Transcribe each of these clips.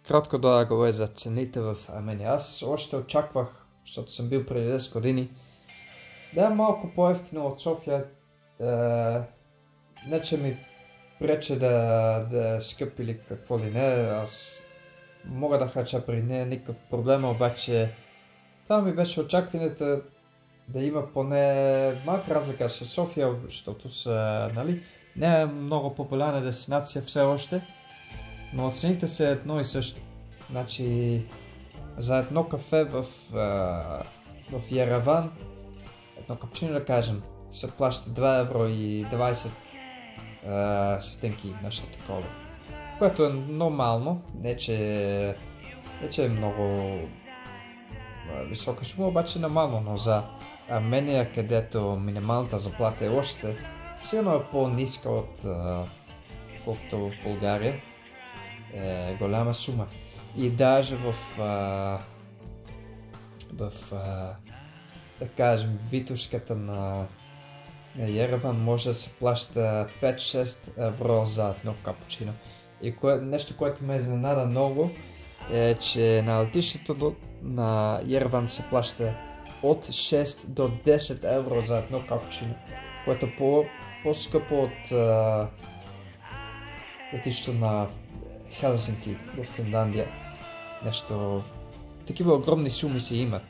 кратко да говоря за цените в Армения. Аз още очаквах, защото съм бил преди 10 години, да е малко по-евтино от София. Не че ми прече да е скъп или какво ли не. Аз мога да харча при нея, никакъв проблем, обаче това ми беше очакването да има поне малка разлика с София, защото нали, не е много популярна дестинация все още, но цените са едно и също. Значи за едно кафе в Ереван, едно капчино да кажем, се плаща 2 евро и 20 стотинки, нещо такова. Което е нормално, не че е много висока сума, обаче е нормално, но за Армения, където минималната заплата е още силно е по-ниска от колкото в България, е голяма сума. И даже да кажем, Витушката на Ереван може да се плаща 5-6 евро за едно капучино. И нещо, което ме изненада много, е, че на летището на Ереван се плаща от 6 до 10 евро за едно капучино, което е по-скъпо от летището на Хелсинки в Финландия. Нещо, такива огромни суми се имат.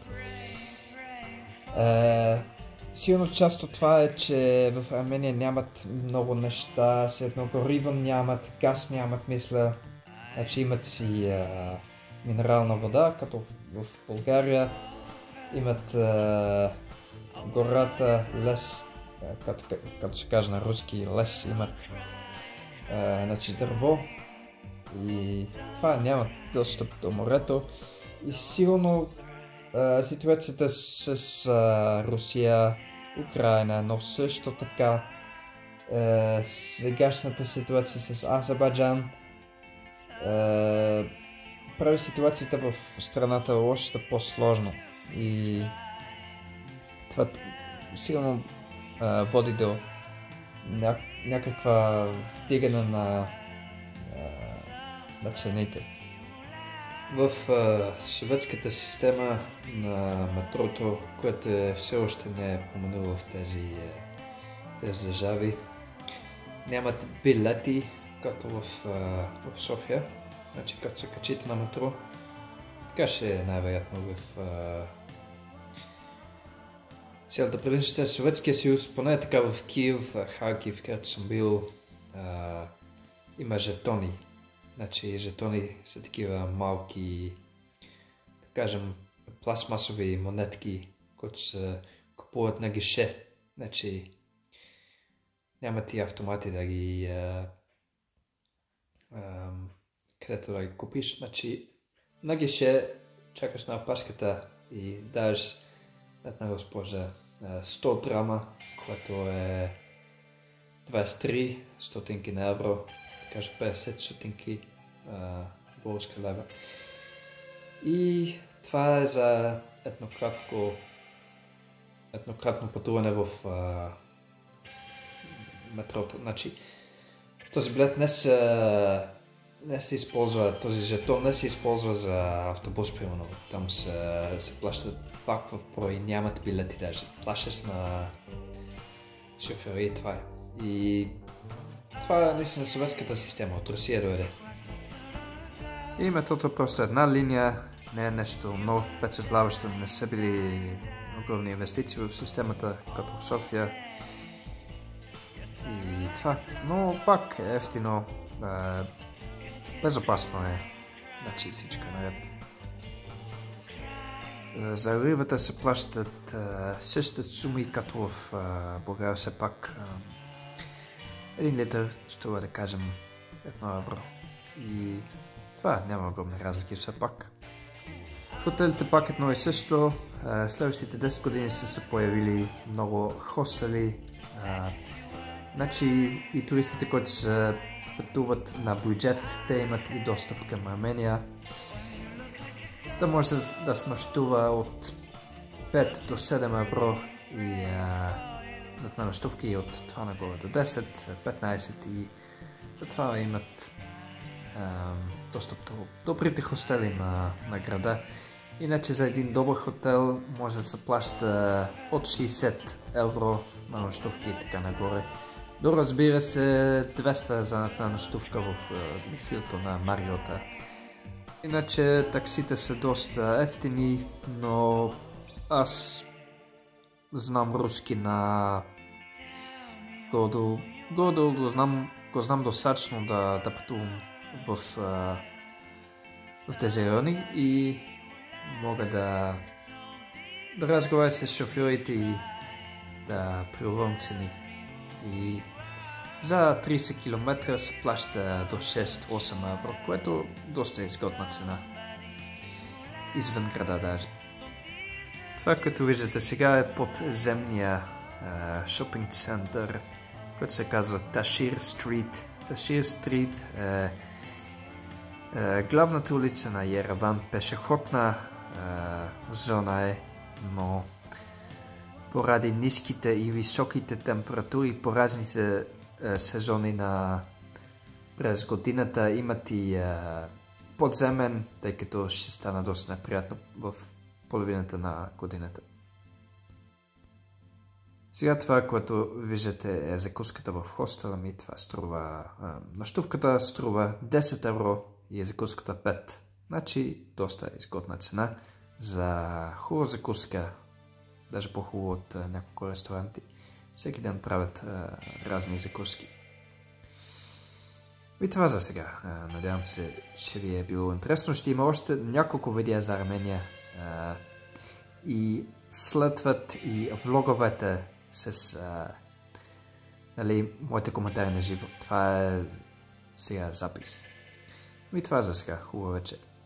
Силно част от това е, че в Армения нямат много неща, едно гориво нямат, газ нямат, мисля. Значи имат си минерална вода, като в България. Имат гората, лес, като се каже на руски лес, имат значи дърво и това нямат достъп до морето. И сигурно ситуацията с Русия, Украина, но също така сегашната ситуация с Азербайджан прави ситуацията в страната още по-сложно. И това сигурно води до някаква вдигане на цените. В съветската система на метрото, което все още не е променило в тези държави, нямат билети, като в София. Значи като се качите на метро, така ще е най-вероятно в цялата предишната Съветския съюз, поне така в Киев, Харкив, където съм бил, има жетони. Значи жетони са такива малки, да кажем, пластмасови монетки, които се купуват на гише. Значи няма тия автомати да ги където да ги купиш. Значи на гише чакаш на опашката и даваш една госпожа 100 драма, което е 23 стотинки на евро, да кажа 50 стотинки българска лева. И това е за еднократно пътуване в метрото. Значи този билет не се използва, този жетон не се използва за автобус, примерно. Там се плащат пак в брой, нямат билети даже. Плащаш на шофьори и това е. И това е наистина съветската система, от Русия дойде. И метрото е просто една линия, не е нещо много впечатляващо, не са били огромни инвестиции в системата, като в София. И това, но пак е ефтино, безопасно е, значи всичко наред. За рибата се плащат същите суми като в България, все пак 1 литър струва, да кажем, 1 евро. И това няма огромни разлики все пак. Хотелите пак едно и също. Следващите 10 години са се появили много хостели. Значи и туристите, които се пътуват на бюджет, те имат и достъп към Армения. Да може да се нощува от 5 до 7 евро и за нощувки от това нагоре до 10, 15 и за това имат достъп до добрите хостели на града. Иначе за един добър хотел може да се плаща от 60 евро на нощувки и така нагоре. До разбира се 200 за една нощувка в Хилтон на Мариота. Иначе таксите са доста ефтини, но аз знам руски на горе-долу го знам достатъчно да пътувам в тези райони и мога да разговаря с шофьорите и да прилагам цени. И за 30 км се плаща до 6-8 евро, което доста изгодна цена. Извън града даже. Това, като виждате сега, е подземния шопинг център, който се казва Ташир Стрит. Ташир Стрит е главната улица на Ереван, пешеходна зона е, но поради ниските и високите температури по разните сезони през годината имат и подземен, тъй като ще стана доста неприятно в половината на годината. Сега това, което виждате, е закуската в хостела ми. Това струва, нощувката струва 10 евро и закуската 5. Значи доста изгодна цена за хубава закуска, даже по-хубаво от няколко ресторанти. Всеки ден правят разни закуски. И това за сега. Надявам се, че ви е било интересно. Ще има още няколко видеа за Армения и следват и влоговете с моите коментари на живо. Това е сега запис. И това за сега. Хубава вечер.